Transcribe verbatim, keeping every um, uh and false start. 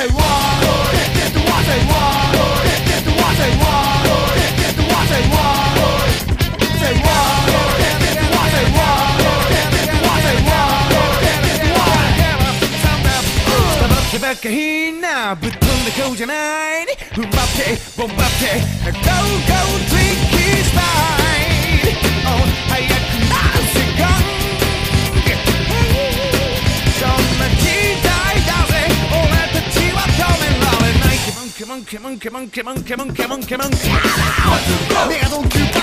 say what? Get the what say what? Get the what say what? Get the what say what? Say what? Get the what say what? Get the what say what? Get the what? 黙ってばっかりなぶっ飛んでこうじゃない踏ん張ってボンバって Go go tricky style Oh 早くなせがんそんな時代だぜ俺たちは止められない Come on come on come on come on come on come on come on come on ネガドンキュー